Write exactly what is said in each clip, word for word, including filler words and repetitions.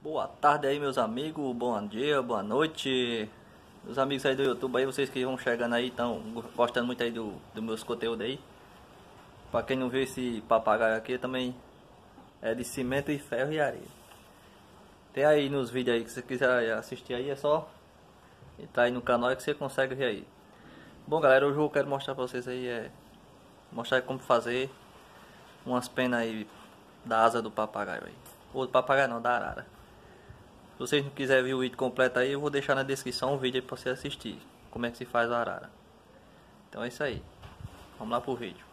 Boa tarde aí, meus amigos, bom dia, boa noite. Meus amigos aí do YouTube aí, vocês que vão chegando aí, estão gostando muito aí do, do meus conteúdos aí. Pra quem não viu esse papagaio aqui, também é de cimento e ferro e areia. Tem aí nos vídeos aí, que você quiser assistir aí, é só entrar aí no canal que você consegue ver aí. Bom galera, hoje eu quero mostrar pra vocês aí, é mostrar como fazer umas penas aí da asa do papagaio aí. Ou do papagaio não, da arara. Se vocês não quiserem ver o vídeo completo aí, eu vou deixar na descrição um vídeo aí pra você assistir como é que se faz a arara. Então é isso aí, vamos lá pro vídeo.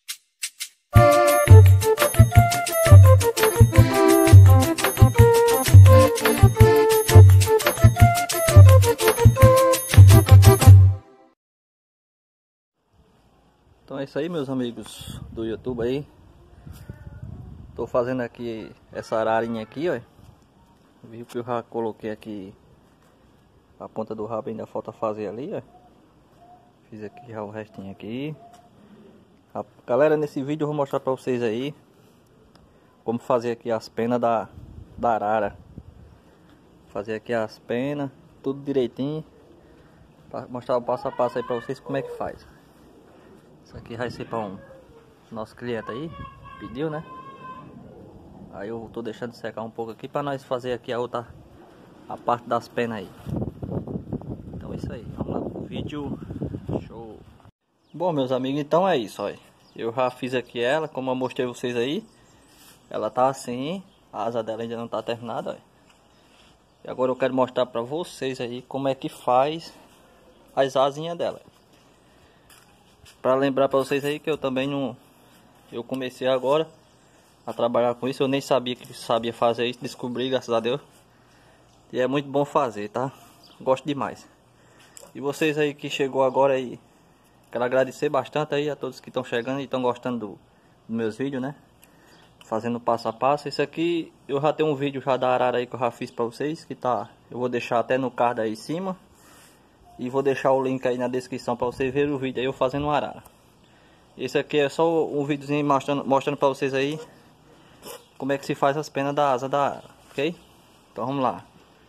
Então é isso aí, meus amigos do YouTube aí. Tô fazendo aqui essa ararinha aqui, ó. Viu que eu já coloquei aqui a ponta do rabo, ainda falta fazer ali, ó. Fiz aqui já o restinho aqui. A, galera, nesse vídeo eu vou mostrar pra vocês aí como fazer aqui as penas da, da arara. Fazer aqui as penas, tudo direitinho, pra mostrar o passo a passo aí pra vocês como é que faz. Isso aqui vai ser para um nosso cliente aí, pediu, né? Aí eu tô deixando secar um pouco aqui para nós fazer aqui a outra, a parte das penas aí. Então é isso aí, vamos lá pro vídeo. Show! Bom, meus amigos, então é isso, ó. Eu já fiz aqui ela, como eu mostrei vocês aí. Ela tá assim, a asa dela ainda não tá terminada, ó. E agora eu quero mostrar para vocês aí como é que faz as asinhas dela. Para lembrar para vocês aí que eu também não, eu comecei agora a trabalhar com isso, eu nem sabia que sabia fazer isso, descobri, graças a Deus. E é muito bom fazer, tá? Gosto demais. E vocês aí que chegou agora aí, quero agradecer bastante aí a todos que estão chegando e estão gostando do, dos meus vídeos, né? Fazendo passo a passo. Isso aqui eu já tenho um vídeo já da arara aí que eu já fiz para vocês, que tá, eu vou deixar até no card aí em cima. E vou deixar o link aí na descrição para você ver o vídeo aí eu fazendo uma arara. Esse aqui é só um videozinho mostrando, mostrando para vocês aí como é que se faz as penas da asa da arara, ok? Então vamos lá.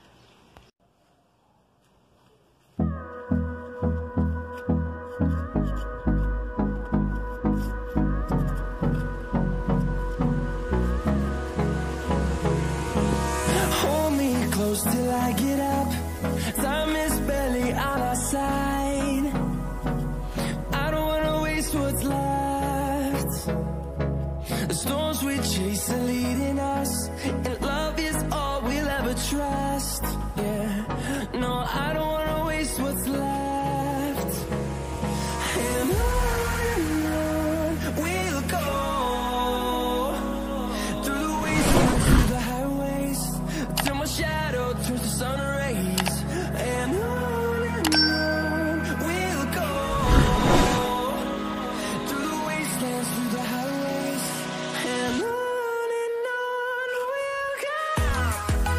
Hold me close till I get up. Time is barely on our side. I don't wanna waste what's left. The storms we chase are leading us, and love is all we'll ever trust. Yeah, no, I don't wanna waste what's left. And on we'll go, through the wastelands, through the highways, till my shadow turns to sun rays. And on and on we'll go, through the wastelands, through the highways. And on and on we'll go.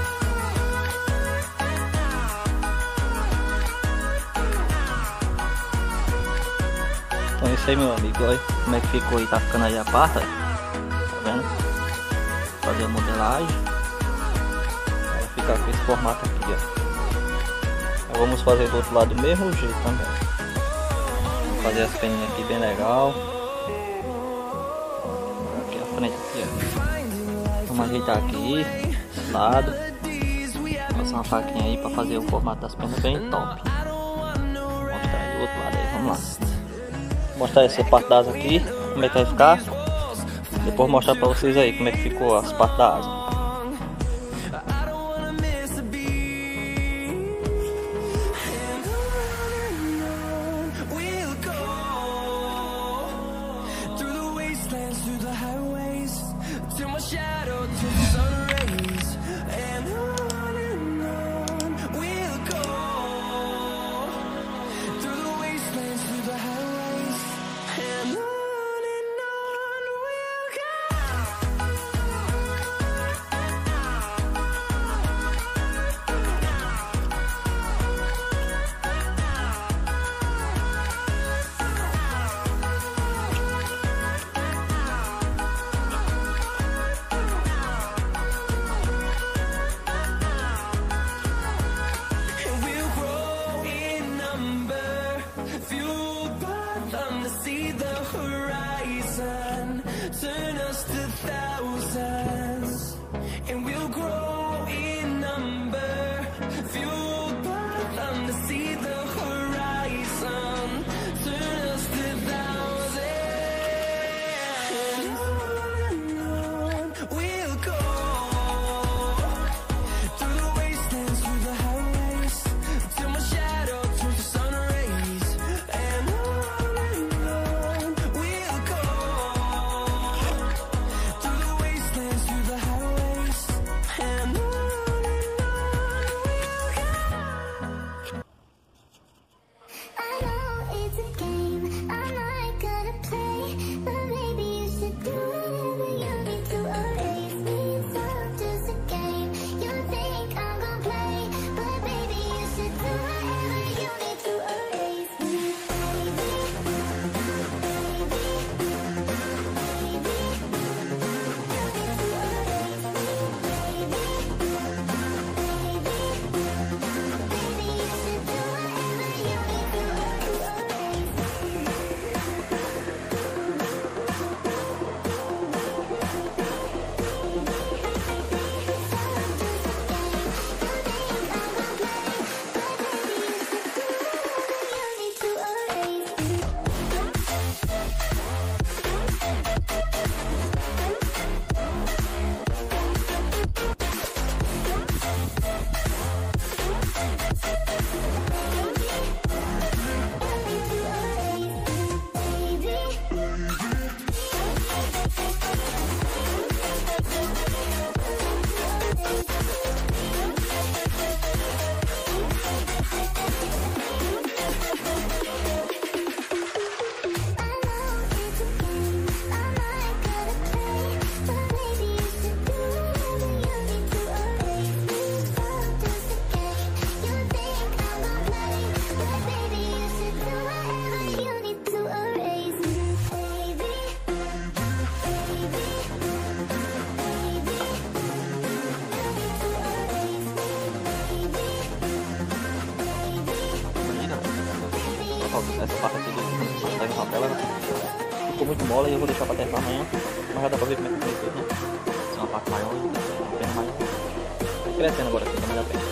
Então é isso aí, meu amigo, olha como é que ficou aí, tá ficando aí a parte, ó. Tá vendo? Fazer a modelagem. Vai ficar com esse formato aqui, ó. Então, vamos fazer do outro lado do mesmo jeito também. Vamos fazer as peninhas aqui bem legal. Aqui a frente aqui, ó. Vamos ajeitar aqui, esse lado. Passar uma faquinha aí pra fazer o formato das penas bem top. Vou mostrar aí do outro lado aí, vamos lá. Vou mostrar essa parte da asa aqui, como é que vai ficar. Depois mostrar pra vocês aí como é que ficou as partes da asa. Essa parte aqui do da papel ficou muito mole e eu vou deixar para testar amanhã, mas já dá para ver como é que foi, né? Se é uma parte maior, uma pena maior. Tá crescendo agora aqui, também dá pena.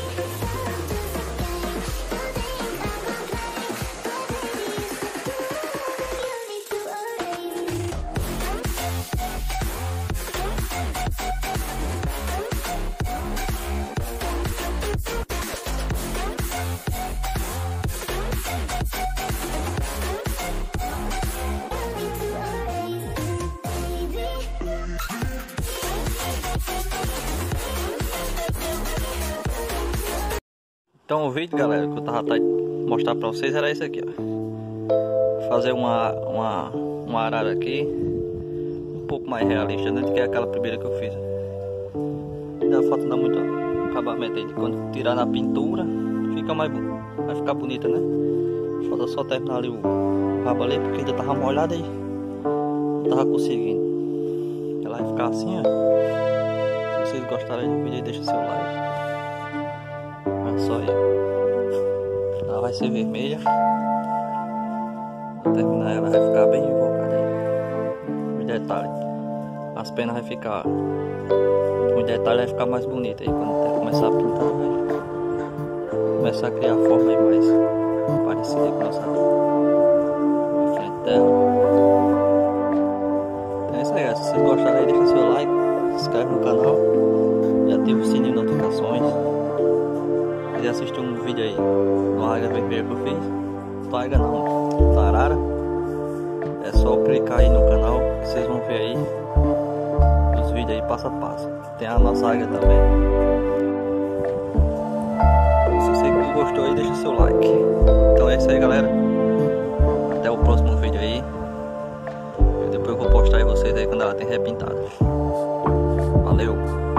Então o vídeo, galera, que eu tava mostrar pra vocês era esse aqui, ó. Fazer uma, uma, uma arara aqui um pouco mais realista, né, do que aquela primeira que eu fiz. Ainda falta dar muito acabamento aí. Quando tirar na pintura, fica mais, vai ficar bonita, né? Falta só terminar ali o, o rabo ali, porque ainda tava molhado aí. Não tava conseguindo. Ela vai ficar assim, ó. Se vocês gostarem do vídeo, deixa seu like. Só aí. Ela vai ser vermelha. Pra terminar ela vai ficar bem invocada aí. Os detalhes. As penas vai ficar. Os detalhes vai ficar mais bonito aí. Quando começar a pintar, vai começar a criar forma aí mais parecida com a nossa frente dela. É isso aí, galera. Se vocês gostaram aí, deixa seu like, se inscreve no canal e ativa o sininho de notificações. Se quiser assistir um vídeo aí do águia vermelha que eu fiz, do águia não, da arara, é só clicar aí no canal que vocês vão ver aí os vídeos aí passo a passo. Tem a nossa águia também. Se você gostou aí, deixa seu like. Então é isso aí, galera. Até o próximo vídeo aí. E depois eu vou postar aí vocês aí quando ela tem repintado. Valeu!